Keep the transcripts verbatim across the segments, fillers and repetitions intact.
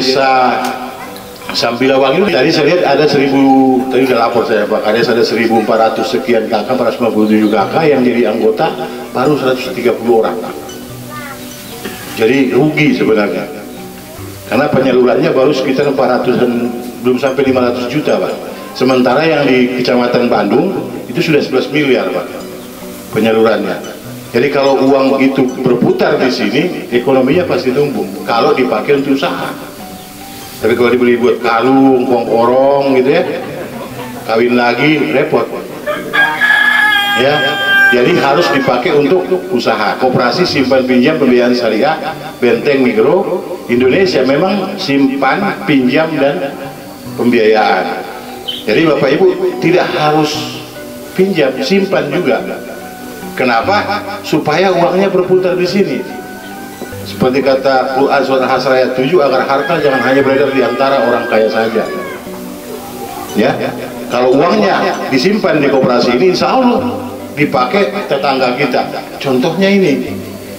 desa Sambilawangi tadi saya lihat ada seribu, tadi udah lapor saya Pak, ada ada seribu empat ratus sekian kakak, empat ratus lima puluh tujuh kakak yang jadi anggota baru seratus tiga puluh orang. Jadi rugi sebenarnya, karena penyalurannya baru sekitar empat ratus dan belum sampai lima ratus juta Pak. Sementara yang di Kecamatan Bandung itu sudah sebelas miliar Pak penyalurannya. Jadi kalau uang itu berputar di sini, ekonominya pasti tumbuh kalau dipakai untuk usaha. Tapi kalau dibeli buat kalung, kongkorong gitu ya, kawin lagi repot. Ya, jadi harus dipakai untuk usaha. Koperasi simpan pinjam pembiayaan syariah Benteng Mikro Indonesia memang simpan, pinjam dan pembiayaan. Jadi Bapak Ibu tidak harus pinjam, simpan juga. Kenapa? Supaya uangnya berputar di sini. Seperti kata Quran surah Hasr ayat tujuh, agar harta jangan hanya beredar di antara orang kaya saja. Ya, kalau uangnya disimpan di koperasi ini, insya Allah dipakai tetangga kita. Contohnya ini,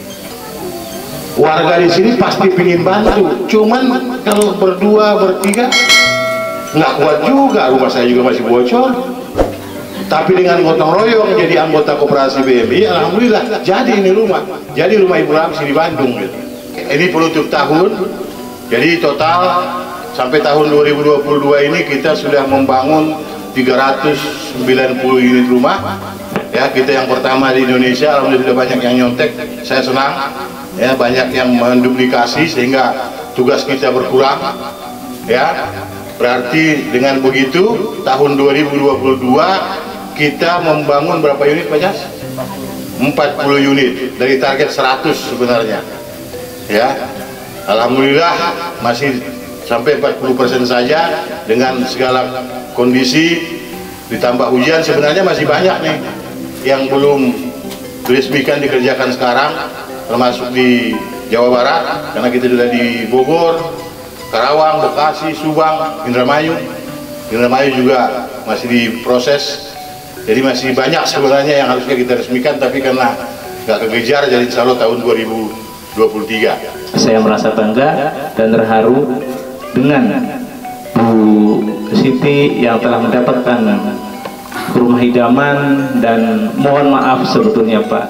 warga di sini pasti pingin bantu, cuman kalau berdua bertiga nggak kuat juga, rumah saya juga masih bocor. Tapi dengan gotong royong jadi anggota koperasi B M I, alhamdulillah jadi ini rumah, jadi rumah Ibu Ramsi di Bandung gitu. Ini penutup tahun, jadi total sampai tahun dua ribu dua puluh dua ini kita sudah membangun tiga ratus sembilan puluh unit rumah. Ya, kita yang pertama di Indonesia, alhamdulillah sudah banyak yang nyontek, saya senang. Ya, banyak yang menduplikasi sehingga tugas kita berkurang. Ya, berarti dengan begitu tahun dua ribu dua puluh dua kita membangun berapa unit Pak Jas? empat puluh unit dari target seratus sebenarnya. Ya, alhamdulillah masih sampai empat puluh persen saja dengan segala kondisi, ditambah hujan sebenarnya masih banyak nih yang belum diresmikan dikerjakan sekarang, termasuk di Jawa Barat karena kita sudah di Bogor, Karawang, Bekasi, Subang, Indramayu. Indramayu juga masih diproses. Jadi masih banyak sebenarnya yang harusnya kita resmikan, tapi karena nggak kekejar, jadi insya Allah tahun dua ribu dua puluh tiga. Saya merasa bangga dan terharu dengan Bu Siti yang telah mendapatkan rumah idaman, dan mohon maaf sebetulnya Pak,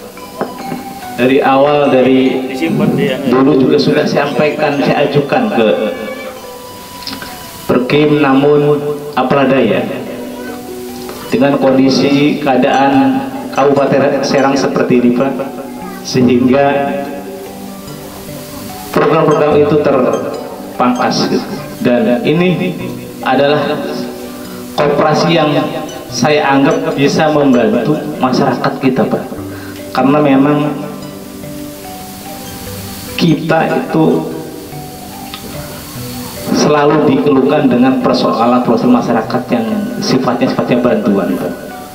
dari awal dari dulu juga sudah saya sampaikan, saya ajukan ke Perkim, namun apalah daya dengan kondisi keadaan Kabupaten Serang seperti ini Pak, sehingga program-program itu terpangkas gitu. Dan ini adalah koperasi yang saya anggap bisa membantu masyarakat kita Pak, karena memang kita itu selalu dikeluhkan dengan persoalan-persoalan masyarakat yang sifatnya sifatnya bantuan Pak.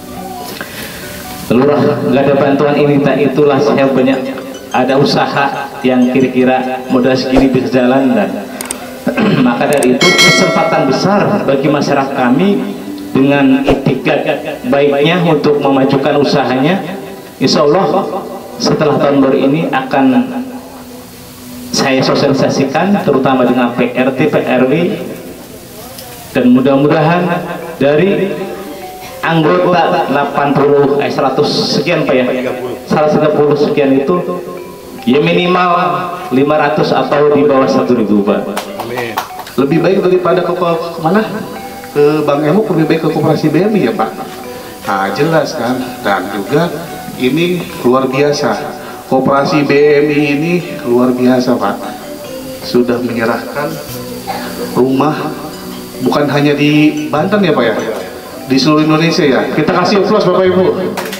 Lurah nggak ada bantuan ini tak itulah saya banyak ada usaha yang kira-kira modal segini bisa jalan, dan maka dari itu kesempatan besar bagi masyarakat kami dengan itikat baiknya untuk memajukan usahanya. Insya Allah setelah tahun baru ini akan saya sosialisasikan terutama dengan P R T, P R W, dan mudah-mudahan dari anggota delapan puluh eh seratus sekian Pak ya, seratus tiga puluh sekian itu ya minimal lima ratus atau di bawah satu ribu Pak. Amin. Lebih baik daripada ke, ke mana? Ke Bank Emuk, lebih baik ke koperasi B M I ya Pak. Nah jelas kan, dan juga ini luar biasa. Koperasi B M I ini luar biasa Pak, sudah menyerahkan rumah bukan hanya di Banten ya Pak ya, di seluruh Indonesia ya. Kita kasih aplaus Bapak Ibu.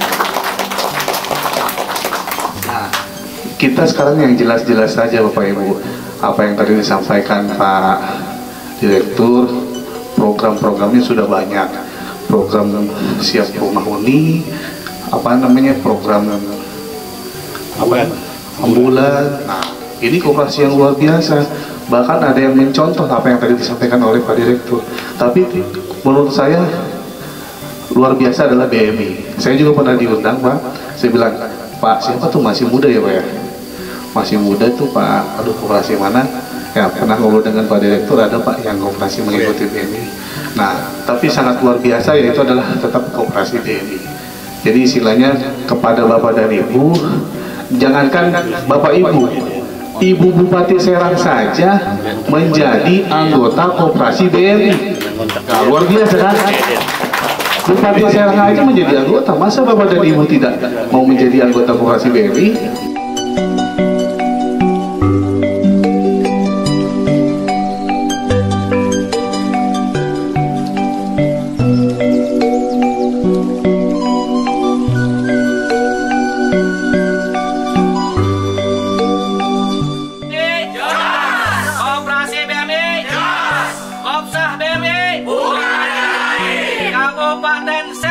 Nah, kita sekarang yang jelas-jelas saja Bapak Ibu, apa yang tadi disampaikan Pak Direktur, program-programnya sudah banyak. Program siap rumah huni, apa namanya, program apa ambulan. Nah, ini koperasi yang luar biasa. Bahkan ada yang mencontoh apa yang tadi disampaikan oleh Pak Direktur. Tapi menurut saya luar biasa adalah B M I. Saya juga pernah diundang Pak. Saya bilang, Pak siapa tuh masih muda ya Pak ya? Masih muda tuh Pak. Aduh koperasi mana? Ya, pernah ngobrol dengan Pak Direktur, ada Pak yang koperasi mengikuti B N I. Nah, tapi sangat luar biasa yaitu adalah tetap koperasi B N I. Jadi istilahnya kepada Bapak dan Ibu, jangankan Bapak Ibu, Ibu Bupati Serang saja menjadi anggota koperasi B N I. Nah, luar biasa kan? Bupati Serang aja menjadi anggota, masa Bapak dan Ibu tidak mau menjadi anggota koperasi B N I? Kabupaten